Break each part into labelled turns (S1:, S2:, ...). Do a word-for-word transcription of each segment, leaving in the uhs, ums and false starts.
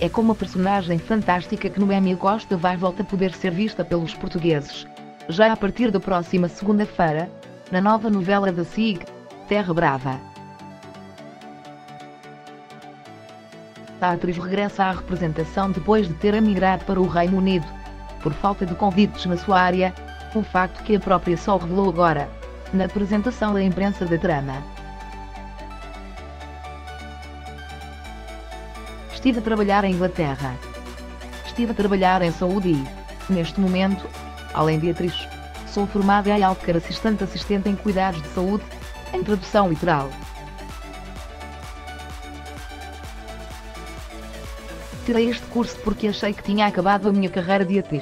S1: é como uma personagem fantástica que Noémia Costa vai volta a poder ser vista pelos portugueses, já a partir da próxima segunda-feira, na nova novela da S I C, Terra Brava. A atriz regressa à representação depois de ter emigrado para o Reino Unido, por falta de convites na sua área, um facto que a própria só revelou agora, na apresentação da imprensa da trama. Estive a trabalhar em Inglaterra. Estive a trabalhar em saúde e, neste momento, além de atriz, sou formada em Healthcare Assistant assistente em cuidados de saúde, em tradução literal. Tirei este curso porque achei que tinha acabado a minha carreira de atriz.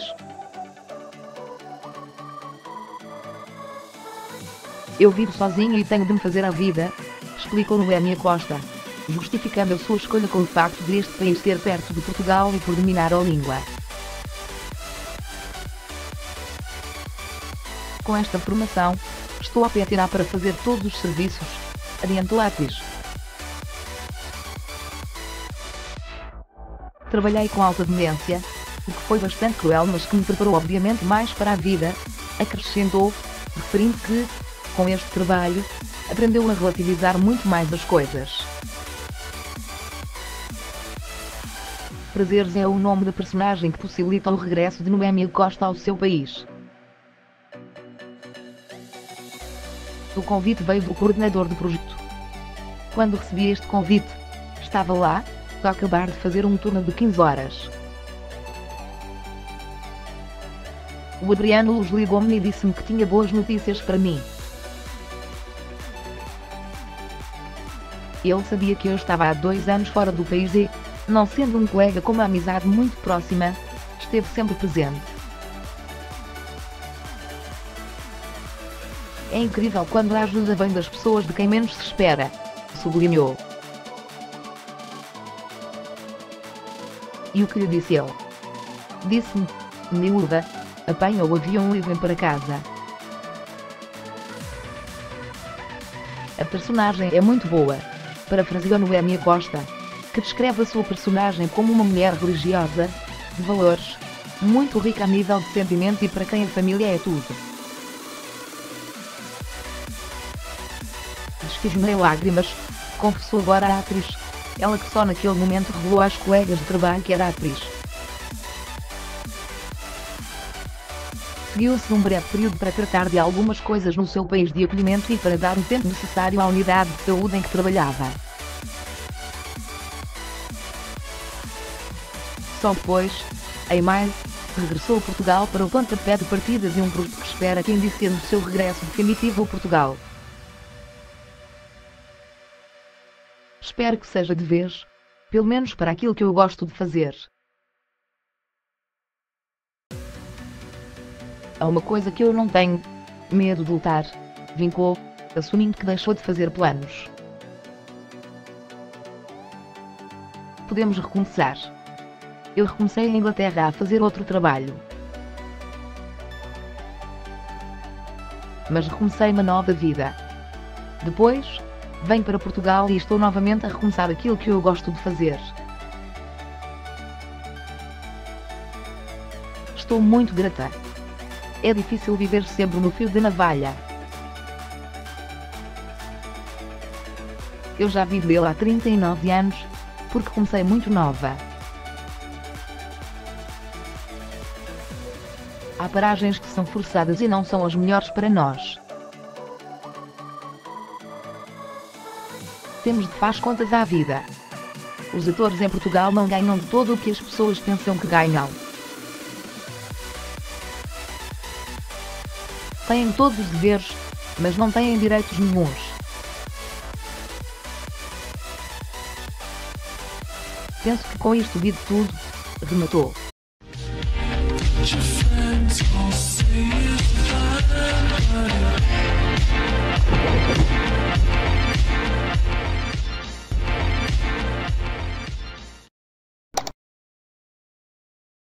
S1: Eu vivo sozinha e tenho de me fazer a vida, explicou Noémia Costa, justificando a sua escolha com o facto de este país ser perto de Portugal e por dominar a língua. Com esta formação, estou a patinar para fazer todos os serviços, adiantou a atriz. Trabalhei com alta demência, o que foi bastante cruel mas que me preparou obviamente mais para a vida, acrescentou, referindo que, com este trabalho, aprendeu a relativizar muito mais as coisas. Prazeres é o nome da personagem que possibilita o regresso de Noémia Costa ao seu país. O convite veio do coordenador do projeto. Quando recebi este convite, estava lá, a acabar de fazer um turno de quinze horas. O Adriano Luz ligou-me e disse-me que tinha boas notícias para mim. Ele sabia que eu estava há dois anos fora do país e, não sendo um colega com uma amizade muito próxima, esteve sempre presente. É incrível quando a ajuda vem das pessoas de quem menos se espera, sublinhou. E o que lhe disse ele? Disse-me, miúda, apanha o avião e vem para casa. A personagem é muito boa, parafraseou Noémia Costa, que descreve a sua personagem como uma mulher religiosa, de valores, muito rica a nível de sentimento e para quem a família é tudo. Desfismei lágrimas, confessou agora a atriz, ela que só naquele momento revelou às colegas de trabalho que era atriz. Seguiu-se um breve período para tratar de algumas coisas no seu país de acolhimento e para dar o tempo necessário à unidade de saúde em que trabalhava. Só depois, em maio, regressou a Portugal para o pontapé de partida de um projeto que espera que indique no seu regresso definitivo a Portugal. Espero que seja de vez, pelo menos para aquilo que eu gosto de fazer. Há uma coisa que eu não tenho medo de lutar, vincou, assumindo que deixou de fazer planos. Podemos recomeçar. Eu recomecei em Inglaterra a fazer outro trabalho. Mas recomecei uma nova vida. Depois, venho para Portugal e estou novamente a recomeçar aquilo que eu gosto de fazer. Estou muito grata. É difícil viver sempre no fio da navalha. Eu já vivo dele há trinta e nove anos, porque comecei muito nova. Há paragens que são forçadas e não são as melhores para nós. Temos de faz contas à vida. Os atores em Portugal não ganham de todo o que as pessoas pensam que ganham. Têm todos os deveres, mas não têm direitos nenhuns. Penso que com isto digo tudo, rematou.
S2: Your friends all say it's fine, but